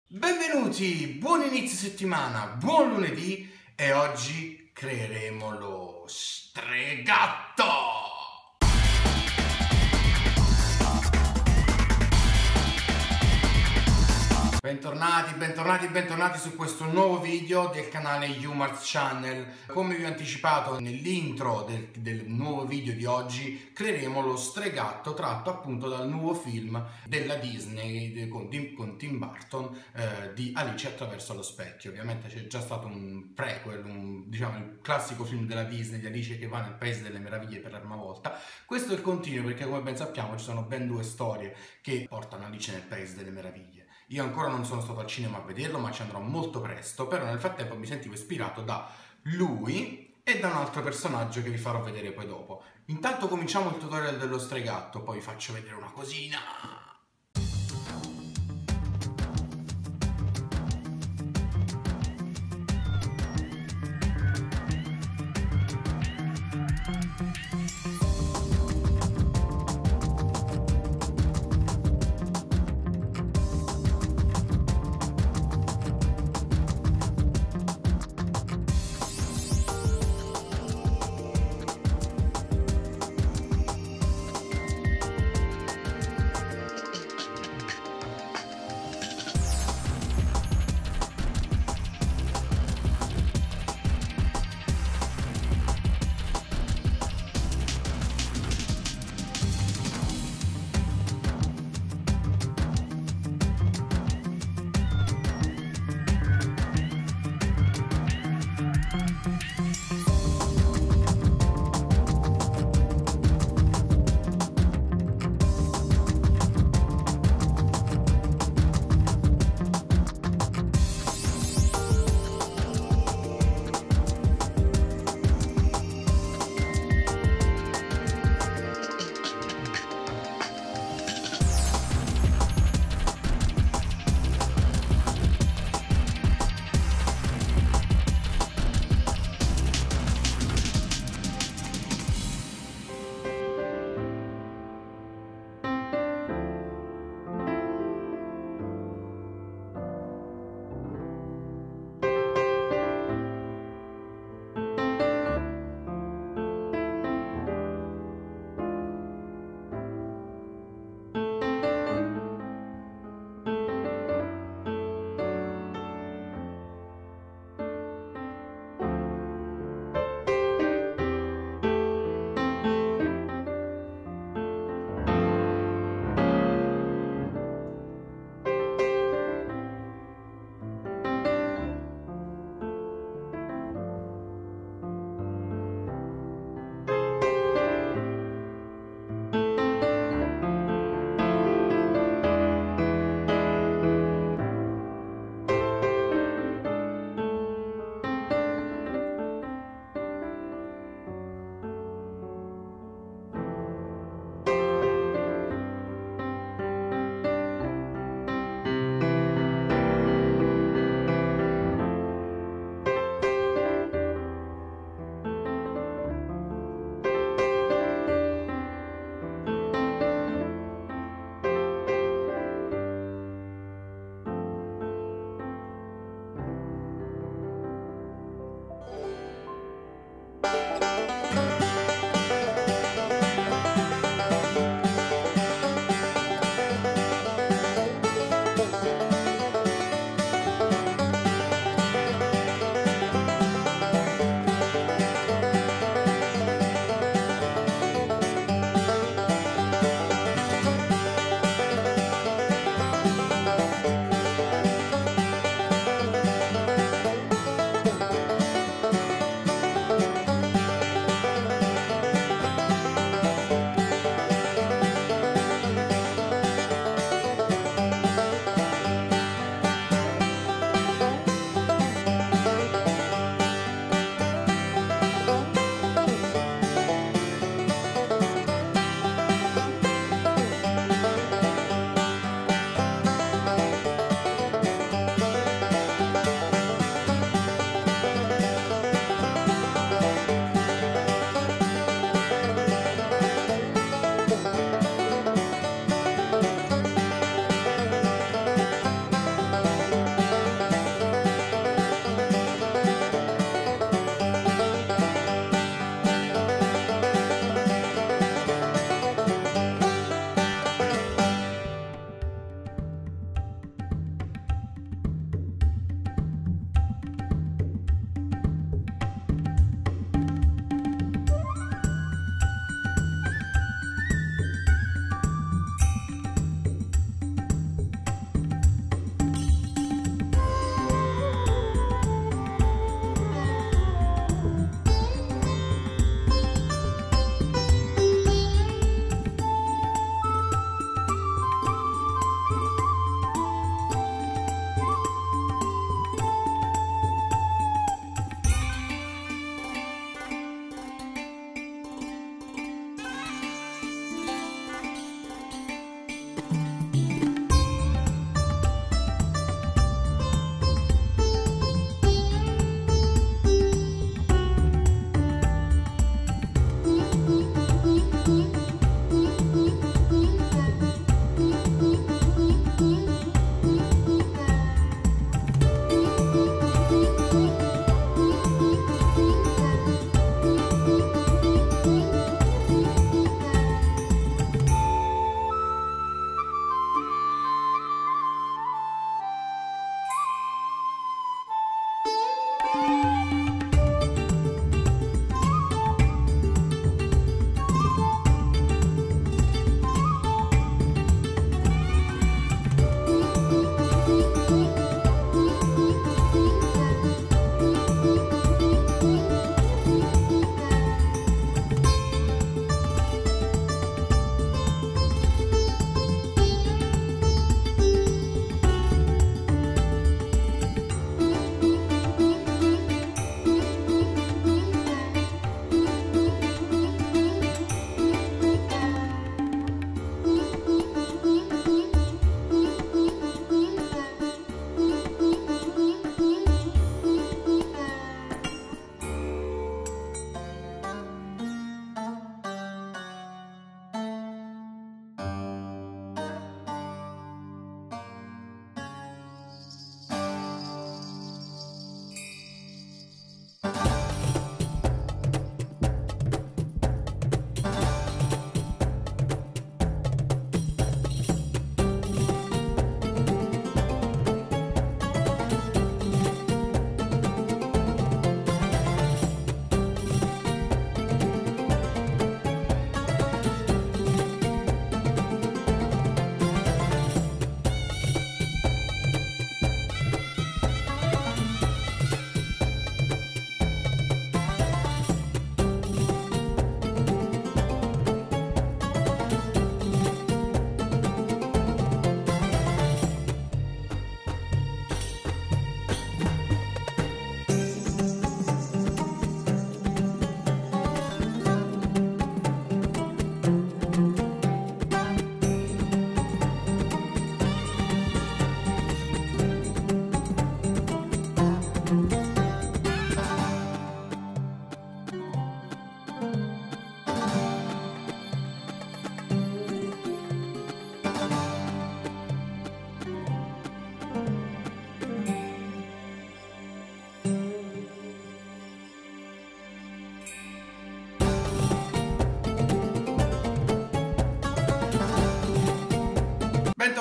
Benvenuti, buon inizio settimana, buon lunedì e oggi creeremo lo stregatto! Bentornati su questo nuovo video del canale Humarz Channel. Come vi ho anticipato nell'intro del nuovo video di oggi, creeremo lo stregatto tratto appunto dal nuovo film della Disney con Tim Burton di Alice attraverso lo specchio. Ovviamente c'è già stato un prequel, diciamo il classico film della Disney di Alice che va nel paese delle meraviglie per la prima volta. Questo è il continuo perché, come ben sappiamo, ci sono ben due storie che portano Alice nel paese delle meraviglie. Io ancora non sono stato al cinema a vederlo, ma ci andrò molto presto, però nel frattempo mi sentivo ispirato da lui e da un altro personaggio che vi farò vedere poi dopo. Intanto cominciamo il tutorial dello stregatto, poi vi faccio vedere una cosina.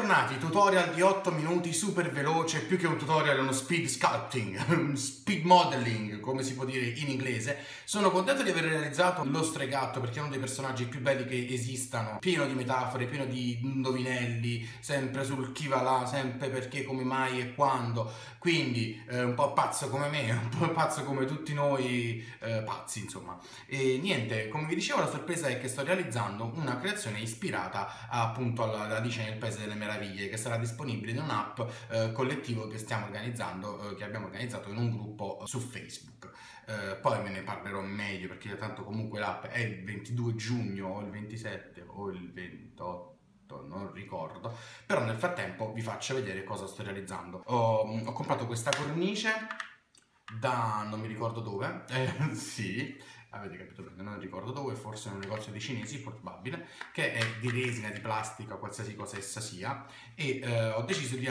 Bentornati, tutorial di 8 minuti super veloce, più che un tutorial è uno speed sculpting, speed modeling, come si può dire in inglese. Sono contento di aver realizzato lo Stregatto perché è uno dei personaggi più belli che esistano, pieno di metafore, pieno di indovinelli, sempre sul chi va là, sempre perché, come mai e quando. Quindi un po' pazzo come me, un po' pazzo come tutti noi pazzi, insomma. E niente, come vi dicevo, la sorpresa è che sto realizzando una creazione ispirata appunto alla Alice nel Paese delle Meraviglie, che sarà disponibile in un'app collettivo che stiamo organizzando, che abbiamo organizzato in un gruppo su Facebook. Poi me ne parlerò meglio perché tanto comunque l'app è il 22 giugno o il 27 o il 28. Non ricordo, però nel frattempo vi faccio vedere cosa sto realizzando. Ho comprato questa cornice da non mi ricordo dove, sì, avete capito bene, non ricordo dove, forse in un negozio di cinesi, probabile, che è di resina, di plastica, qualsiasi cosa essa sia, e ho deciso di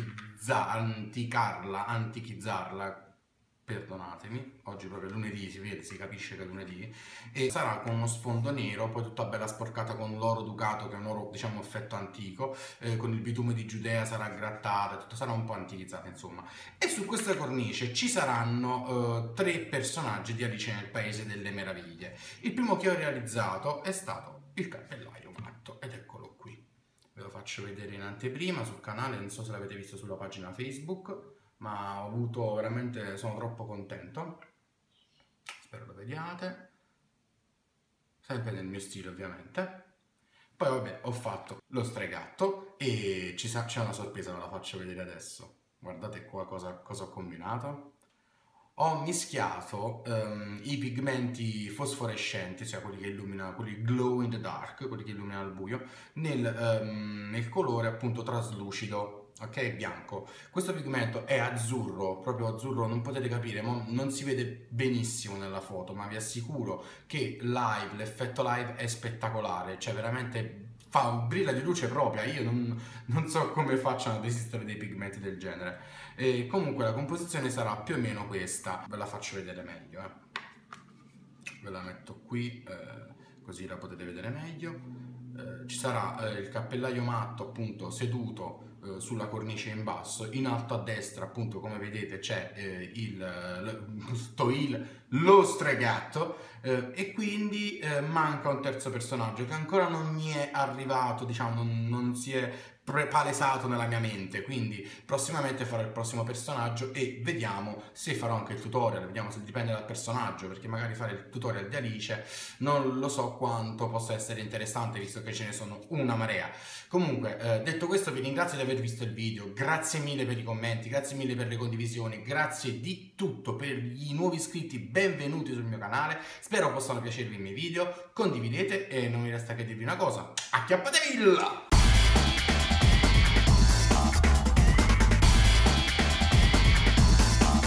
antichizzarla, perdonatemi, oggi proprio è lunedì, si vede, si capisce che è lunedì, e sarà con uno sfondo nero, poi tutta bella sporcata con l'oro ducato, che è un oro, diciamo, effetto antico, con il bitume di Giudea sarà grattata, tutto sarà un po' antichizzato, insomma. E su questa cornice ci saranno 3 personaggi di Alice nel Paese delle Meraviglie. Il primo che ho realizzato è stato il cappellaio matto, ed eccolo qui. Ve lo faccio vedere in anteprima sul canale, non so se l'avete visto sulla pagina Facebook, ma ho avuto veramente, sono troppo contento, spero lo vediate, sempre nel mio stile ovviamente. Poi vabbè, ho fatto lo Stregatto e c'è una sorpresa, ve la faccio vedere adesso. Guardate qua cosa ho combinato. Ho mischiato i pigmenti fosforescenti, cioè quelli che illuminano, quelli glow in the dark, quelli che illuminano al buio, nel colore appunto traslucido, ok, bianco. Questo pigmento è azzurro, proprio azzurro, non potete capire, non si vede benissimo nella foto, ma vi assicuro che live, l'effetto live è spettacolare, cioè veramente fa un brilla di luce propria. Io non so come facciano ad esistere dei pigmenti del genere. E comunque la composizione sarà più o meno questa, ve la faccio vedere meglio, ve la metto qui così la potete vedere meglio. Ci sarà il cappellaio matto appunto seduto sulla cornice in basso, in alto a destra appunto come vedete c'è lo Stregatto, e quindi manca un terzo personaggio che ancora non mi è arrivato, diciamo non si è palesato nella mia mente, quindi prossimamente farò il prossimo personaggio e vediamo se farò anche il tutorial, vediamo se dipende dal personaggio, perché magari fare il tutorial di Alice non lo so quanto possa essere interessante visto che ce ne sono una marea. Comunque detto questo vi ringrazio di aver visto il video, grazie mille per i commenti, grazie mille per le condivisioni, grazie di tutto per i nuovi iscritti, benvenuti sul mio canale, spero possano piacervi i miei video, condividete e non mi resta che dirvi una cosa, acchiappatevilla!